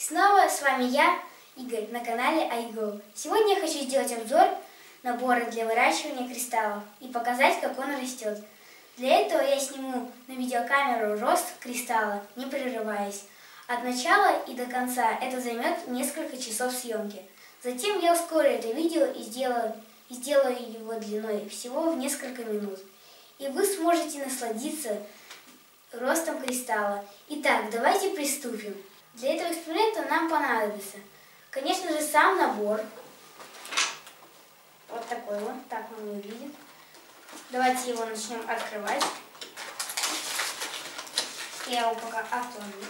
Снова с вами я, Игорь, на канале iGo. Сегодня я хочу сделать обзор набора для выращивания кристаллов и показать, как он растет. Для этого я сниму на видеокамеру рост кристалла, не прерываясь. От начала и до конца это займет несколько часов съемки. Затем я ускорю это видео и сделаю его длиной всего в несколько минут. И вы сможете насладиться ростом кристалла. Итак, давайте приступим. Для этого эксперимента нам понадобится, конечно же, сам набор. Вот такой вот, так он выглядит. Давайте его начнем открывать. Я его пока отложу.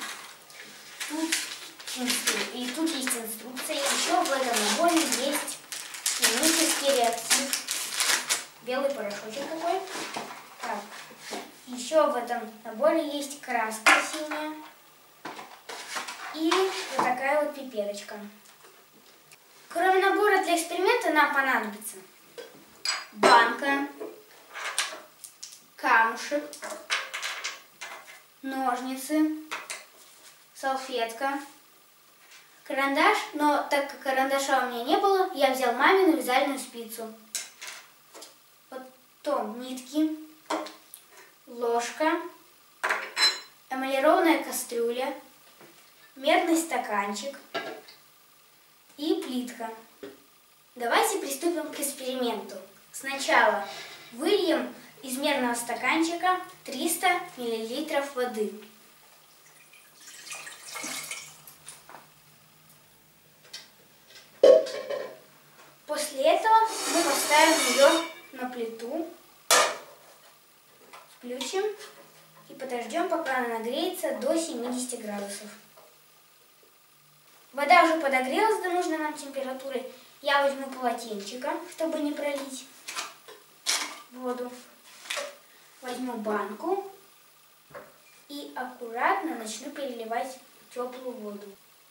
Тут есть инструкция. Еще в этом наборе есть химический реактив. Белый порошочек такой. Так. Еще в этом наборе есть краска синяя. И вот такая вот пипеточка. Кроме набора для эксперимента нам понадобится банка, камушек, ножницы, салфетка, карандаш, но так как карандаша у меня не было, я взял мамину вязальную спицу. Потом нитки, ложка, эмалированная кастрюля, медный стаканчик и плитка. Давайте приступим к эксперименту. Сначала выльем из мерного стаканчика 300 мл воды. После этого мы поставим ее на плиту, включим и подождем, пока она нагреется до 70 градусов. Вода уже подогрелась до нужной нам температуры. Я возьму полотенчика, чтобы не пролить воду. Возьму банку и аккуратно начну переливать теплую воду.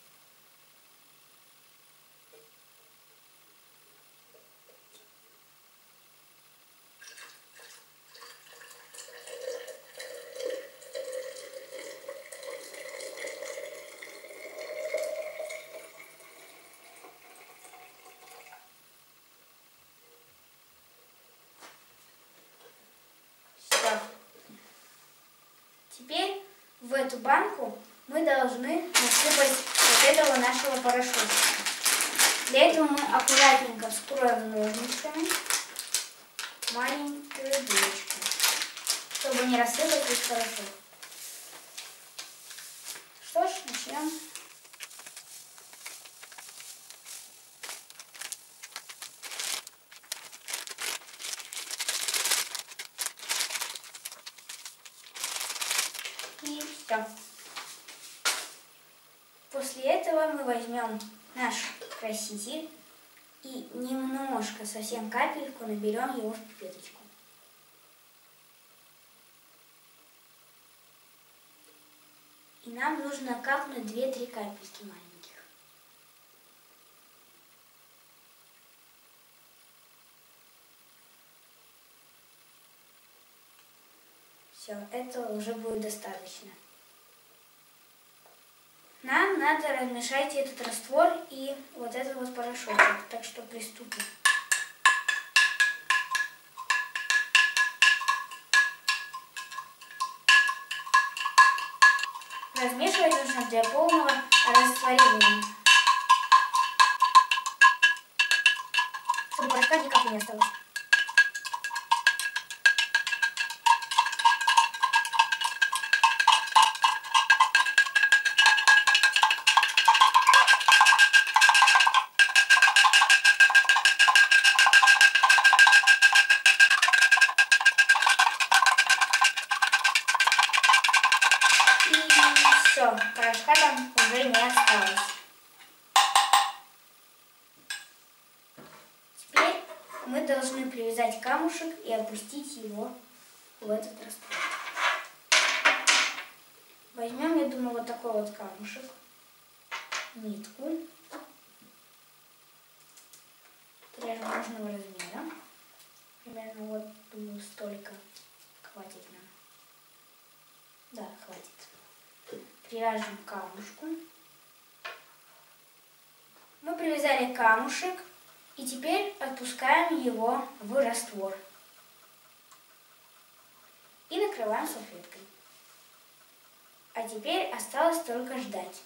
Теперь в эту банку мы должны насыпать вот этого нашего порошочка. Для этого мы аккуратненько вскроем ножницами маленькую дырочку, чтобы не рассыпать весь порошок. Что ж, начнем. И все. После этого мы возьмем наш краситель и немножко, совсем капельку, наберем его в пипеточку. И нам нужно капнуть 2-3 капельки маленьких. Все, этого уже будет достаточно. Нам надо размешать этот раствор и вот этот вот порошочек, так что приступим. Размешивать нужно для полного растворения, чтобы порошка ни капли не осталось. Все, порошка там уже не осталось. Теперь мы должны привязать камушек и опустить его в этот раствор. Возьмем, я думаю, вот такой вот камушек, нитку, прямо нужного размера, примерно вот, думаю, столько хватит нам. Да, хватит. Привяжем к камушку Мы привязали камушек и теперь отпускаем его в раствор. И накрываем салфеткой. А теперь осталось только ждать.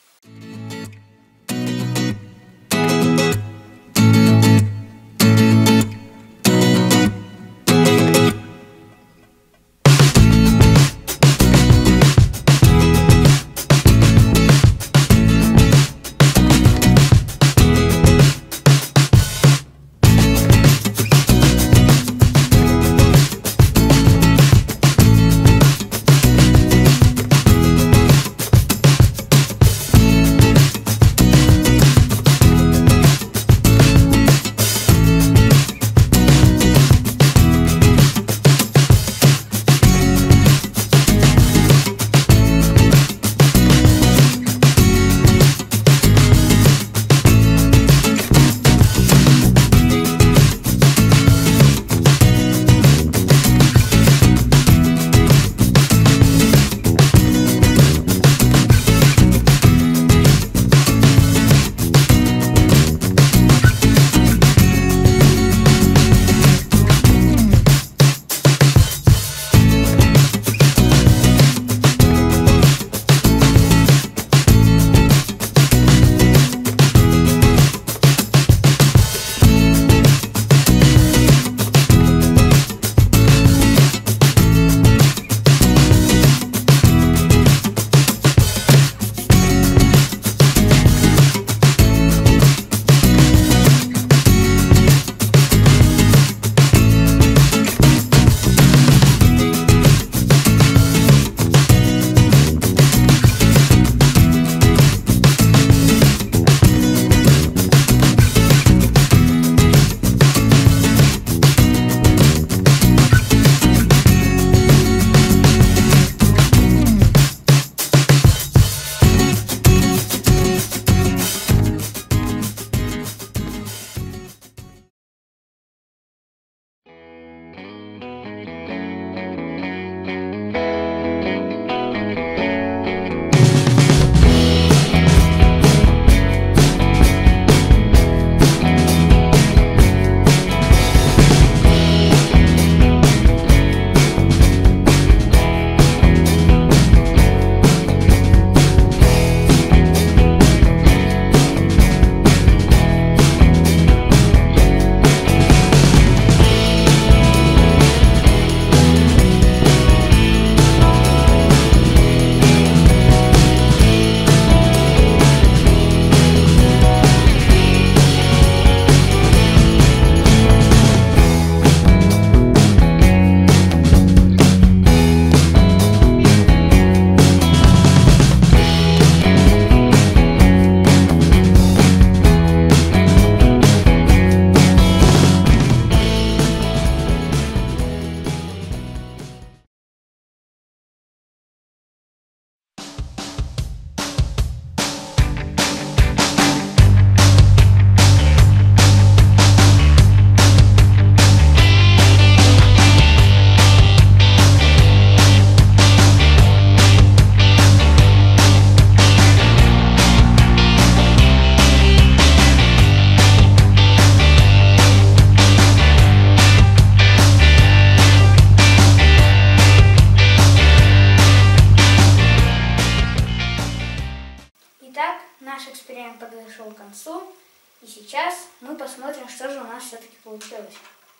Итак, наш эксперимент подошел к концу, и сейчас мы посмотрим, что же у нас все-таки получилось.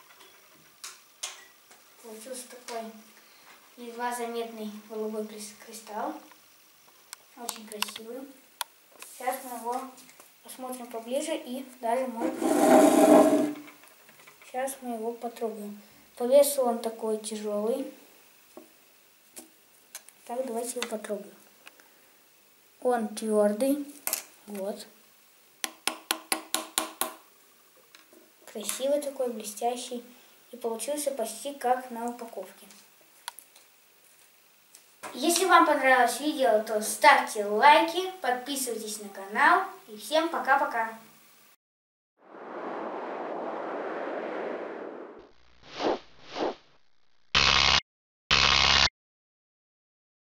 Получился такой едва заметный голубой кристалл, очень красивый. Сейчас мы его посмотрим поближе и даже сейчас мы его потрогаем. По весу он такой тяжелый. Так, давайте его потрогаем. Он твердый, вот. Красивый такой, блестящий. И получился почти как на упаковке. Если вам понравилось видео, то ставьте лайки, подписывайтесь на канал. И всем пока-пока.